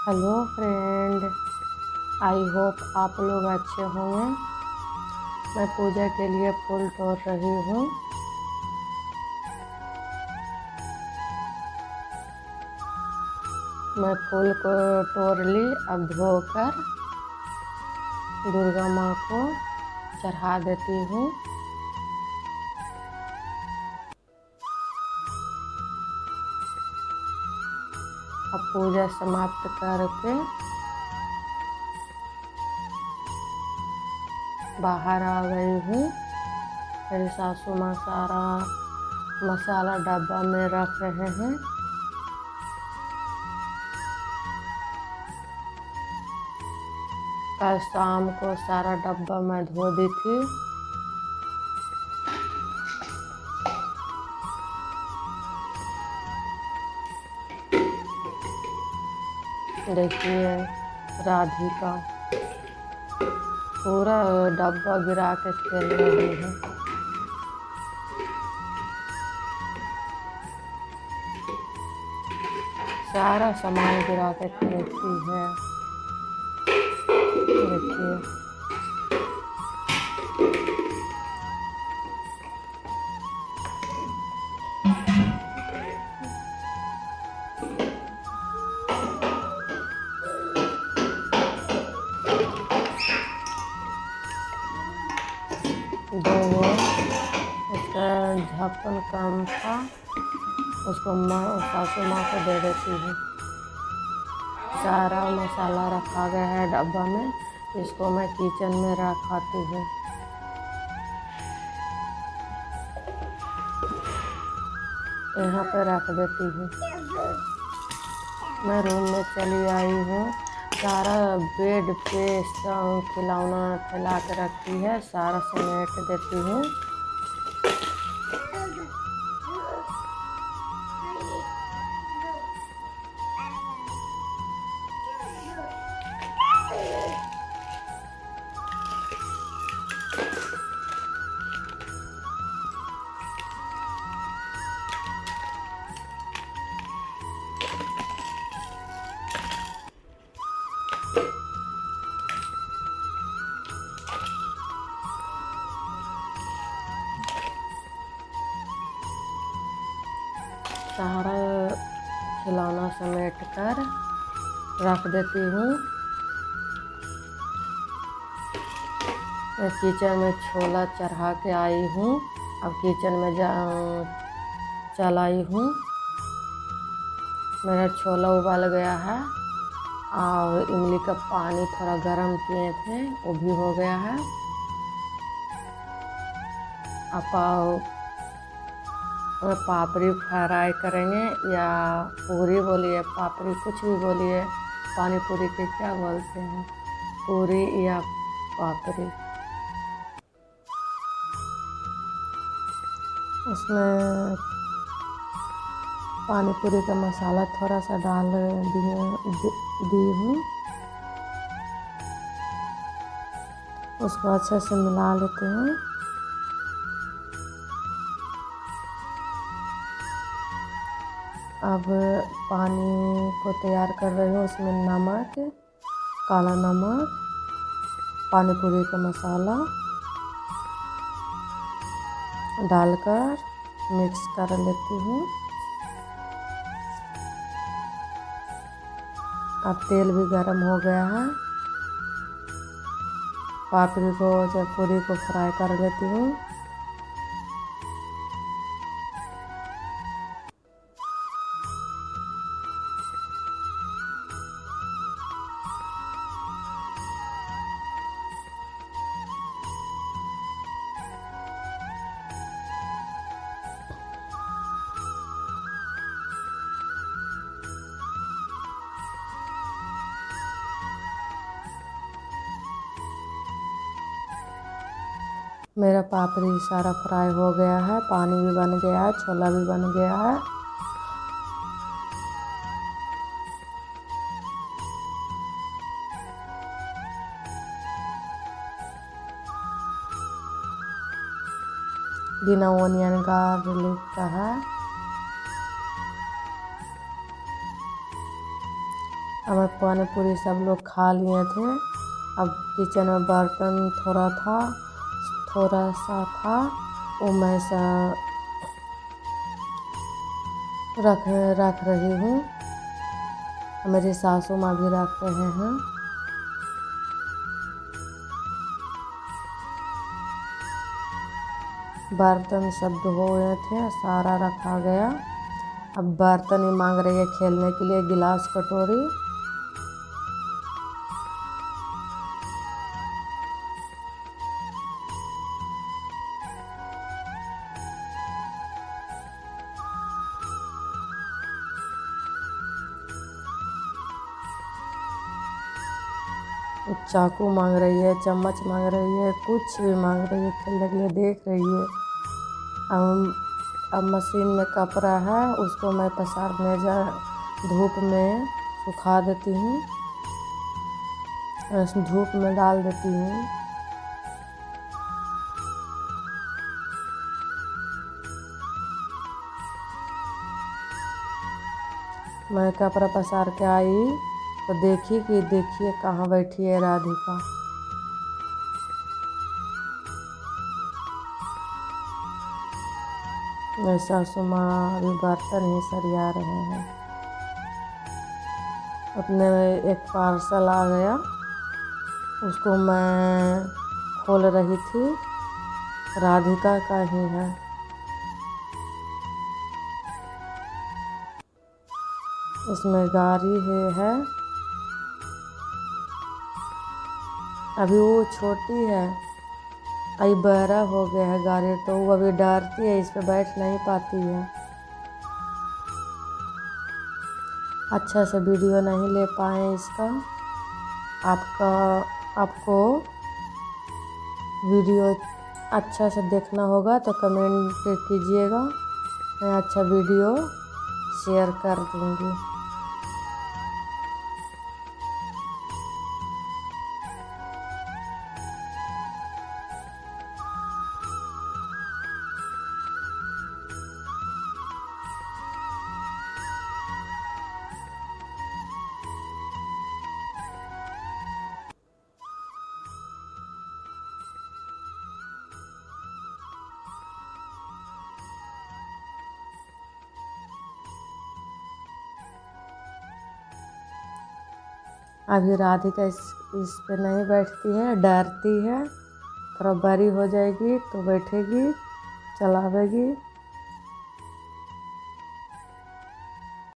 Hello friend, I hope आप लोग अच्छे होंगे। मैं पूजा के लिए फूल तोड़ रही हूँ। मैं फूल को तोड़ ली। अब धोकर दुर्गा माँ को चढ़ा देती हूँ। अब पूजा समाप्त करके बाहर आ गई हूँ। मेरी सासू माँ सारा मसाला डब्बा में रख रहे हैं। कल शाम को सारा डब्बा मैं धो दी थी। देखिए राधिका पूरा डब्बा गिरा के खेल रही है। सारा सामान गिरा के खेलती है। देखिए दो उसका झपन कम था, उसको सासू माँ को दे देती हूँ। सारा मसाला रखा गया है डब्बा में, इसको मैं किचन में रखाती हूँ। यहाँ पे रख देती हूँ। मैं रूम में चली आई हूँ। सारा बेड पे खिलौना फैला के रखी है, सारा समेट देती हूँ। सारा खिलौना समेट कर रख देती हूँ। मैं किचन में छोला चढ़ा के आई हूँ। अब किचन में चल आई हूँ। मेरा छोला उबाल गया है और इमली का पानी थोड़ा गर्म किए थे, वो भी हो गया है। अब पापड़ी फ्राई करेंगे या पूरी बोलिए, पापड़ी कुछ भी बोलिए। पानी पूरी के क्या बोलते हैं, पूरी या पापड़ी। उसमें पानी पूरी का मसाला थोड़ा सा डाल दी हूँ। उसको अच्छे से मिला लेते हैं। अब पानी को तैयार कर रही हूँ। उसमें नमक, काला नमक, पानी पूरी का मसाला डालकर मिक्स कर लेती हूँ। अब तेल भी गर्म हो गया है। पापड़ी को जब पूरी को फ्राई कर लेती हूँ। मेरा पापड़ी सारा फ्राई हो गया है, पानी भी बन गया है, छोला भी बन गया है। बिना ओनियन गार्लिक का है। हमें पानी पूरी सब लोग खा लिए थे। अब किचन में बर्तन थोड़ा सा था, वो मैं रख रही हूँ। मेरी सासू माँ भी रख रहे हैं। बर्तन सब धोए थे, सारा रखा गया। अब बर्तन ही मांग रही है खेलने के लिए, गिलास कटोरी। चाकू मांग रही है, चम्मच मांग रही है, कुछ भी मांग रही है खेलने के लिए, देख रही है। अब मशीन में कपड़ा है, उसको मैं पसारने धूप में सुखा देती हूँ, धूप में डाल देती हूँ। मैं कपड़ा पसार के आई तो देखिए कहाँ बैठी है राधिका। मेरे सासू माँ अभी बर्तन ही सरिया रहे हैं। अपने एक पार्सल आ गया, उसको मैं खोल रही थी, राधिका का ही है। इसमें गाड़ी है। अभी वो छोटी है, अभी बड़ा हो गया है गाड़ी, तो वो अभी डरती है, इस पे बैठ नहीं पाती है। अच्छा से वीडियो नहीं ले पाए इसका। आपको वीडियो अच्छा से देखना होगा तो कमेंट कीजिएगा, मैं अच्छा वीडियो शेयर कर दूँगी। अभी राधिका इस पे नहीं बैठती है, डरती है। थोड़ा बड़ी हो जाएगी तो बैठेगी, चलावेगी।